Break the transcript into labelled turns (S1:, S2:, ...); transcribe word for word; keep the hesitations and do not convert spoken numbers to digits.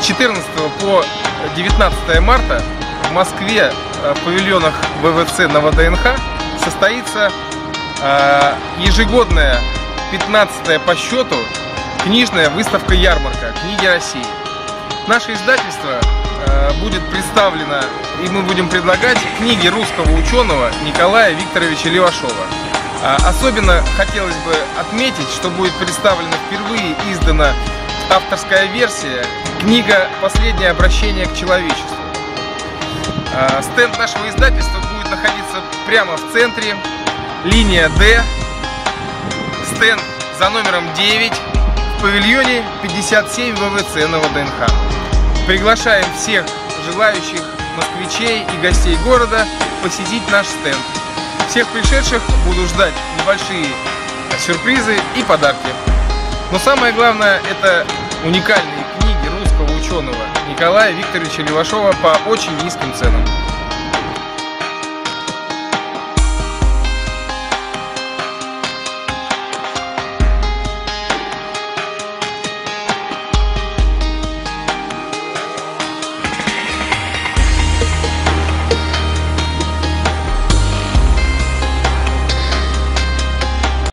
S1: четырнадцатого по девятнадцатое марта в Москве в павильонах вэ вэ цэ на вэ дэ эн ха состоится ежегодная пятнадцатая по счету книжная выставка-ярмарка «Книги России». Наше издательство будет представлено, и мы будем предлагать книги русского ученого Николая Викторовича Левашова. Особенно хотелось бы отметить, что будет представлена впервые издана авторская версия, книга «Последнее обращение к человечеству». Стенд нашего издательства будет находиться прямо в центре, линия Д, стенд за номером девять в павильоне пятьдесят семь вэ вэ цэ на вэ дэ эн ха. Приглашаем всех желающих москвичей и гостей города посетить наш стенд. Всех пришедших буду ждать небольшие сюрпризы и подарки. Но самое главное, это уникальные книги русского ученого Николая Викторовича Левашова по очень низким ценам.